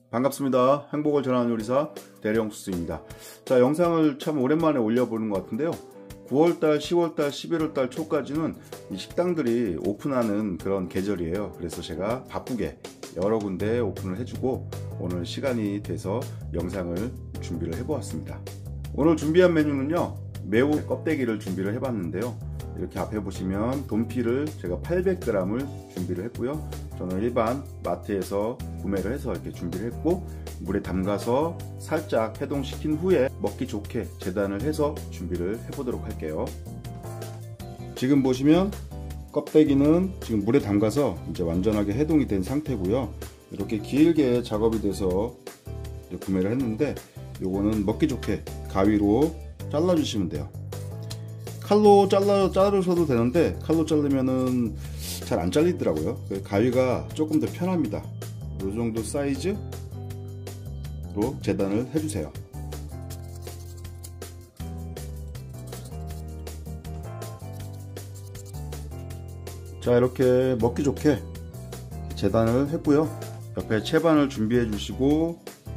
반갑습니다. 행복을 전하는 요리사 대령수스입니다. 자, 영상을 참 오랜만에 올려보는 것 같은데요. 9월달, 10월달, 11월달 초까지는 이 식당들이 오픈하는 그런 계절이에요. 그래서 제가 바쁘게 여러 군데 오픈을 해주고 오늘 시간이 돼서 영상을 준비를 해보았습니다. 오늘 준비한 메뉴는요, 매우 껍데기를 준비를 해봤는데요. 이렇게 앞에 보시면 돈피를 제가 800g을 준비를 했고요. 저는 일반 마트에서 구매를 해서 이렇게 준비를 했고, 물에 담가서 살짝 해동시킨 후에 먹기 좋게 재단을 해서 준비를 해보도록 할게요. 지금 보시면 껍데기는 지금 물에 담가서 이제 완전하게 해동이 된 상태고요. 이렇게 길게 작업이 돼서 구매를 했는데, 요거는 먹기 좋게 가위로 잘라 주시면 돼요. 칼로 자르셔도 되는데 칼로 자르면은 잘 안 잘리더라고요. 가위가 조금 더 편합니다. 이 정도 사이즈로 재단을 해주세요. 자, 이렇게 먹기 좋게 재단을 했고요. 옆에 채반을 준비해 주시고,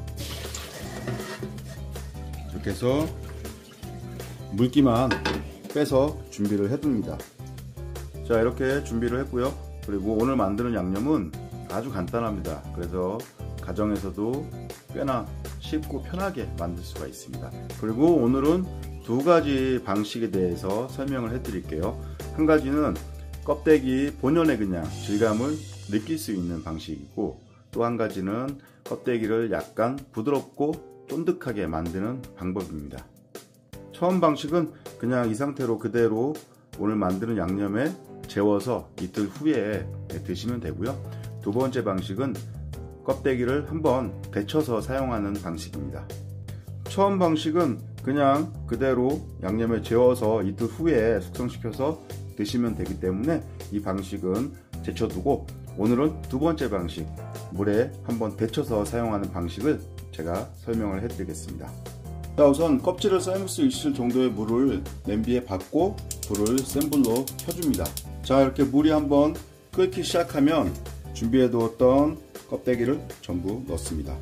이렇게 해서 물기만 빼서 준비를 해둡니다. 자, 이렇게 준비를 했고요. 그리고 오늘 만드는 양념은 아주 간단합니다. 그래서 가정에서도 꽤나 쉽고 편하게 만들 수가 있습니다. 그리고 오늘은 두 가지 방식에 대해서 설명을 해 드릴게요. 한 가지는 껍데기 본연의 그냥 질감을 느낄 수 있는 방식이고, 또 한 가지는 껍데기를 약간 부드럽고 쫀득하게 만드는 방법입니다. 처음 방식은 그냥 이 상태로 그대로 오늘 만드는 양념에 재워서 이틀 후에 드시면 되고요. 두 번째 방식은 껍데기를 한번 데쳐서 사용하는 방식입니다. 처음 방식은 그냥 그대로 양념에 재워서 이틀 후에 숙성시켜서 드시면 되기 때문에 이 방식은 제쳐두고, 오늘은 두 번째 방식, 물에 한번 데쳐서 사용하는 방식을 제가 설명을 해드리겠습니다. 자, 우선 껍질을 삶을 수 있을 정도의 물을 냄비에 받고 불을 센 불로 켜줍니다. 자, 이렇게 물이 한번 끓기 시작하면 준비해 두었던 껍데기를 전부 넣습니다.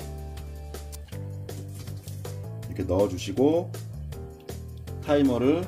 이렇게 넣어 주시고, 타이머를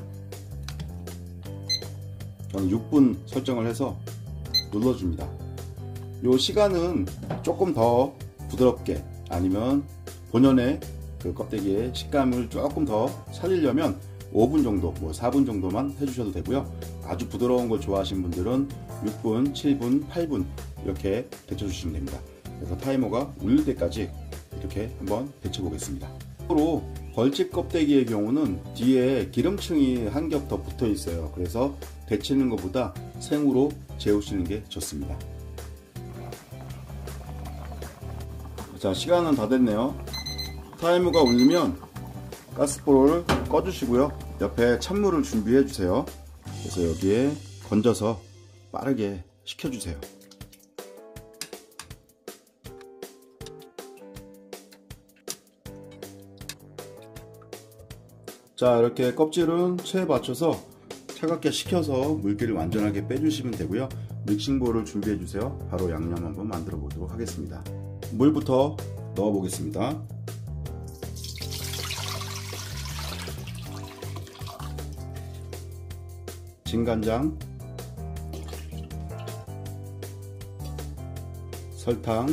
저는 6분 설정을 해서 눌러줍니다. 요 시간은 조금 더 부드럽게, 아니면 본연의 그 껍데기의 식감을 조금 더 살리려면 5분 정도, 4분 정도만 해주셔도 되고요. 아주 부드러운 걸 좋아하시는 분들은 6분, 7분, 8분 이렇게 데쳐주시면 됩니다. 그래서 타이머가 울릴 때까지 이렇게 한번 데쳐 보겠습니다. 또 벌집 껍데기의 경우는 뒤에 기름층이 한 겹 더 붙어 있어요. 그래서 데치는 것보다 생으로 재우시는 게 좋습니다. 자, 시간은 다 됐네요. 타이머가 울리면 가스불을 꺼주시고요. 옆에 찬물을 준비해 주세요. 그래서 여기에 건져서 빠르게 식혀주세요. 자, 이렇게 껍질은 체에 받쳐서 차갑게 식혀서 물기를 완전하게 빼주시면 되고요. 믹싱볼을 준비해 주세요. 바로 양념 한번 만들어 보도록 하겠습니다. 물부터 넣어 보겠습니다. 진간장, 설탕,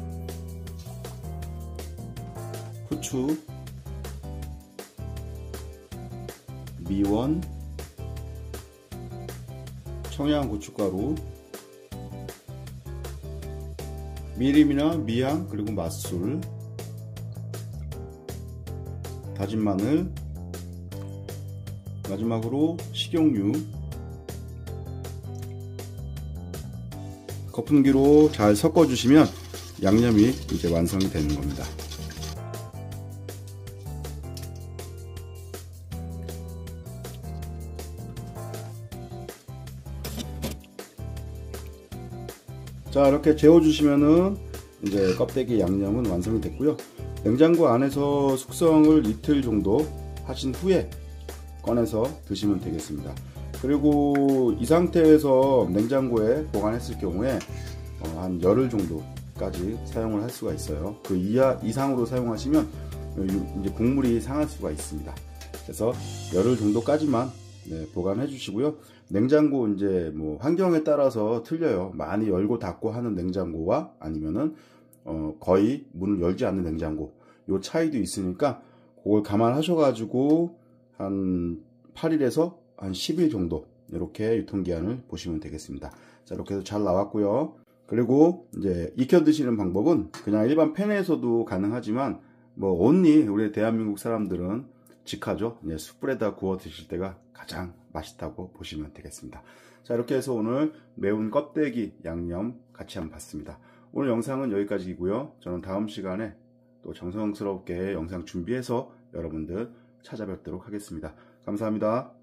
후추, 미원, 청양고춧가루, 미림이나 미향, 그리고 맛술, 다진 마늘, 마지막으로 식용유, 거품기로 잘 섞어주시면 양념이 이제 완성이 되는 겁니다. 자, 이렇게 재워주시면은 이제 껍데기 양념은 완성이 됐고요. 냉장고 안에서 숙성을 이틀 정도 하신 후에 꺼내서 드시면 되겠습니다. 그리고 이 상태에서 냉장고에 보관했을 경우에 한 열흘 정도 까지 사용을 할 수가 있어요. 그 이상으로 사용하시면 이제 국물이 상할 수가 있습니다. 그래서 열흘 정도까지만 보관해 주시고요. 냉장고 이제 뭐 환경에 따라서 틀려요. 많이 열고 닫고 하는 냉장고와 아니면은 거의 문을 열지 않는 냉장고, 요 차이도 있으니까 그걸 감안하셔가지고 한 8일에서 한 10일 정도 이렇게 유통기한을 보시면 되겠습니다. 자, 이렇게 해서 잘 나왔고요. 그리고 이제 익혀 드시는 방법은 그냥 일반 팬에서도 가능하지만 뭐 온리 우리 대한민국 사람들은 직화죠. 숯불에다 구워 드실 때가 가장 맛있다고 보시면 되겠습니다. 자, 이렇게 해서 오늘 매운 껍데기 양념 같이 한번 봤습니다. 오늘 영상은 여기까지이고요. 저는 다음 시간에 또 정성스럽게 영상 준비해서 여러분들 찾아뵙도록 하겠습니다. 감사합니다.